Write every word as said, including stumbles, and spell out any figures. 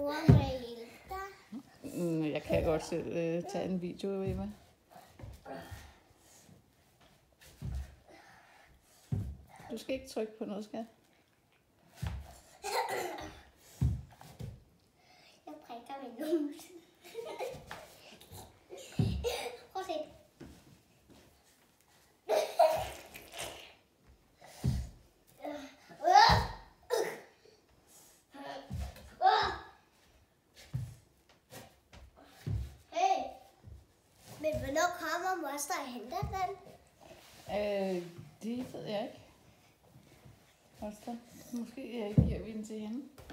mor må jeg hjælpe dig? Mm, jeg kan godt selv øh, tage en video, Emma. Du skal ikke trykke på noget, skat. Jeg prikker min nus. Prøv at se. Hey, men hvornår kommer moster og henter den? Øh, det ved jeg ikke. Moster. Måske jeg giver vi den til hende.